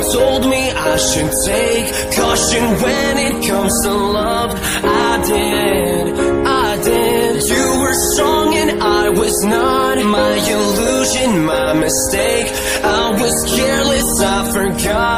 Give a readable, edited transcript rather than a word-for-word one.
told me I should take caution when it comes to love. I did. You were strong and I was not. My illusion, my mistake. I was careless, I forgot.